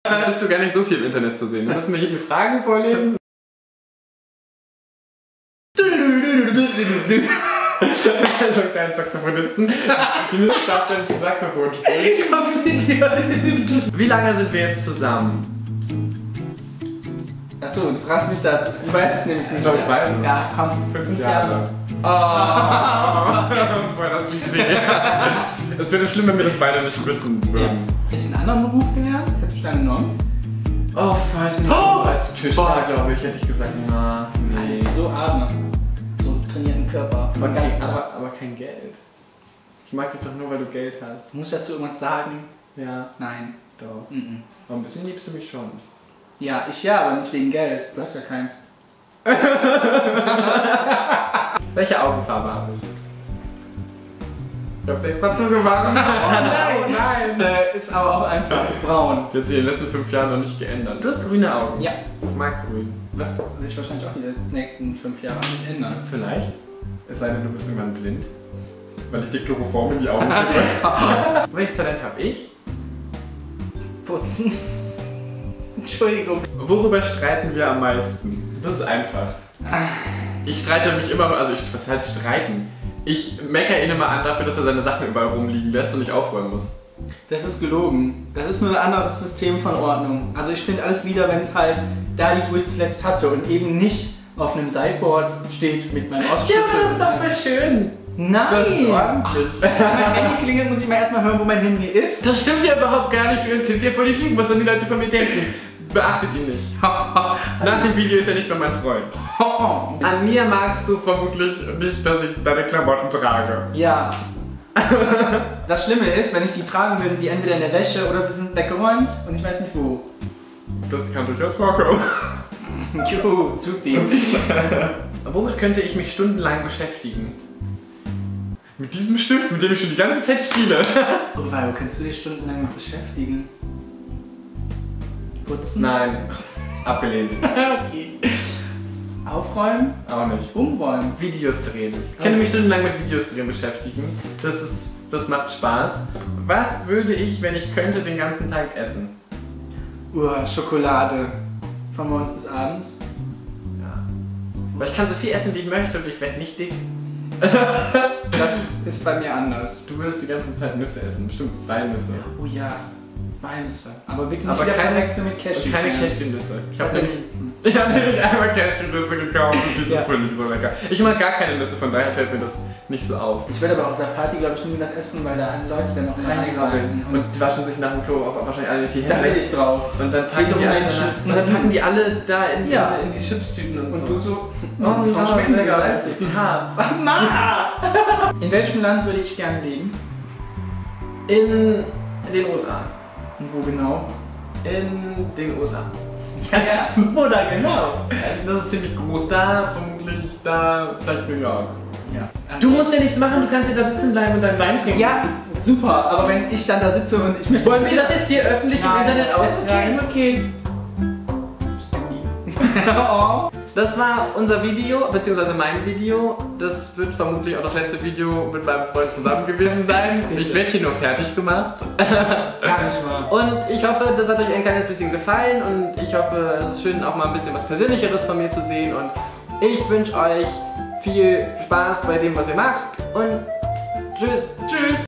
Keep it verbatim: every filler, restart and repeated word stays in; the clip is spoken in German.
Da bist du gar nicht so viel im Internet zu sehen. Da müssen wir hier die Fragen vorlesen. So einen kleinen Saxophonisten. Die müssen stark dann Saxophon spielen. Wie lange sind wir jetzt zusammen? Achso, du fragst mich das. Ich weiß es nämlich nicht. Ich glaube, ich weiß es. Ja, komm, fünf Jahre. Oh, voll das Klischee. Es wäre schlimm, wenn wir das beide nicht wissen würden. Hätte ich einen anderen Beruf gelernt? Hättest du deine genommen? Oh, weiß nicht. Oh, als Tischler, glaube ich, hätte ich gesagt, na, nee. So arme. So einen trainierten Körper. Aber, ganz, aber, aber kein Geld. Ich mag dich doch nur, weil du Geld hast. Muss ich dazu irgendwas sagen? Ja. Nein. Doch. Mhm. Aber ein bisschen liebst du mich schon. Ja, ich ja, aber nicht wegen Geld. Du hast ja keins. Welche Augenfarbe habe ich? Ich hab's extra zugemacht. Oh nein, nein. Äh, ist aber auch einfach, ist braun. Die hat sich in den letzten fünf Jahren noch nicht geändert. Du hast grüne Augen. Ja. Ich mag grün. Wird sich wahrscheinlich auch in den nächsten fünf Jahren nicht ändern. Vielleicht. Es sei denn, du bist irgendwann blind. Weil ich dir Chloroform in die Augen drücke. Welches Talent habe ich? Putzen. Entschuldigung. Worüber streiten wir am meisten? Das ist einfach. Ich streite mich immer, also ich, was heißt streiten? Ich meckere ihn immer an dafür, dass er seine Sachen überall rumliegen lässt und ich aufräumen muss. Das ist gelogen. Das ist nur ein anderes System von Ordnung. Also ich finde alles wieder, wenn es halt da liegt, wo ich es zuletzt hatte und eben nicht auf einem Sideboard steht mit meinem Autoschlüssel. Ja, aber das ist doch voll schön. Nein! Das ist ordentlich. Wenn mein Handy klingelt, muss ich mal erstmal hören, wo mein Handy ist. Das stimmt ja überhaupt gar nicht. Du erzählst hier voll die Lügen. Was sollen die Leute von mir denken? Beachtet ihn nicht. Nach dem Video ist er nicht mehr mein Freund. An mir magst du vermutlich nicht, dass ich deine Klamotten trage. Ja. Das Schlimme ist, wenn ich die tragen will, sind die entweder in der Wäsche oder sie sind weggeräumt und ich weiß nicht wo. Das kann durchaus vorkommen. Juhu, super. Womit könnte ich mich stundenlang beschäftigen? Mit diesem Stift, mit dem ich schon die ganze Zeit spiele. Oh, wow, kannst du dich stundenlang mit beschäftigen? Putzen? Nein, abgelehnt. Okay. Aufräumen? Auch nicht. Umräumen? Videos drehen. Ich könnte mich stundenlang mit Videos drehen beschäftigen. Das ist, das macht Spaß. Was würde ich, wenn ich könnte, den ganzen Tag essen? Uah, Schokolade. Von morgens bis abends. Ja. Weil ich kann so viel essen, wie ich möchte und ich werde nicht dick. Das ist, ist bei mir anders. Du würdest die ganze Zeit Nüsse essen, bestimmt Walnüsse. Oh ja, Walnüsse. Aber wirklich Aber nicht keine, verwechseln mit Cashew. und keine Cashewnüsse. Ich habe Das nämlich, ich hab nämlich einmal Cashewnüsse gekauft und die sind Ja. völlig so lecker. Ich mag gar keine Nüsse, von daher fällt mir das nicht so auf. Ich werde aber auf der Party, glaube ich, nie was essen, weil da alle Leute dann auch reingreifen. Und die waschen sich nach dem Klo auch wahrscheinlich alle nicht die Da Hände. will ich drauf. Und dann packen Geht um die alle, Menschen. und dann packen die alle da in, Ja. in, in die Chipstüten und, Und so. du so, Oh, warum ja, schmecken sie lecker. salzig? Ja. Mama! In welchem Land würde ich gerne leben? In den U S A. Und wo genau? In den U S A. Ja, ja. Oder genau? Das ist ziemlich groß da, vermutlich da, vielleicht New York. Ja. Du musst ja nichts machen, du kannst ja da sitzen bleiben und deinen Wein trinken. Ja, super, aber wenn ich dann da sitze und ich möchte... Wollen wir das jetzt hier öffentlich im Nein, Internet ist okay, ausschreiben? ist okay. Oh. Das war unser Video, beziehungsweise mein Video. Das wird vermutlich auch das letzte Video mit meinem Freund zusammen gewesen sein. Ich werde hier nur fertig gemacht. Gar nicht wahr. Und ich hoffe, das hat euch ein kleines bisschen gefallen und ich hoffe, es ist schön, auch mal ein bisschen was Persönlicheres von mir zu sehen. Und ich wünsche euch viel Spaß bei dem, was ihr macht. Und tschüss. Tschüss.